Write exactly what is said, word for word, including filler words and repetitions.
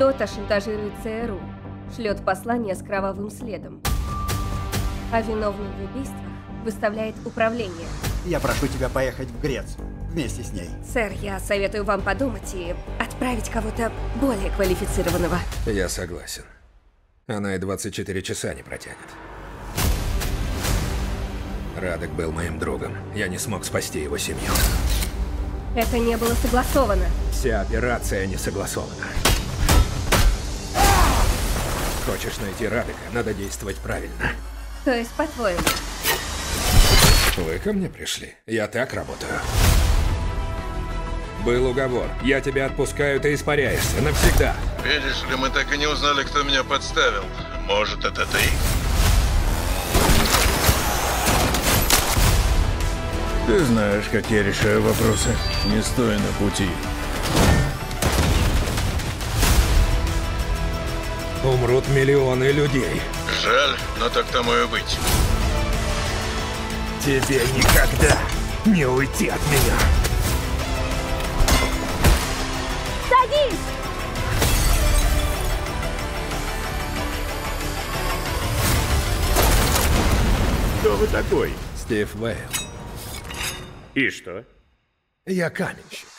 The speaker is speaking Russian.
Кто-то шантажирует ЦРУ, шлет послание с кровавым следом, а виновных в убийствах выставляет управление. Я прошу тебя поехать в Грецию вместе с ней. Сэр, я советую вам подумать и отправить кого-то более квалифицированного. Я согласен. Она и двадцать четыре часа не протянет. Радек был моим другом. Я не смог спасти его семью. Это не было согласовано. Вся операция не согласована. Хочешь найти Радека, надо действовать правильно. То есть, по-твоему? Вы ко мне пришли? Я так работаю. Был уговор. Я тебя отпускаю, ты испаряешься навсегда. Видишь ли, мы так и не узнали, кто меня подставил. Может, это ты? Ты знаешь, как я решаю вопросы. Не стой на пути. Умрут миллионы людей. Жаль, но так тому и быть. Тебе никогда не уйти от меня. Садись! Кто вы такой? Стив Вейл. И что? Я каменщик.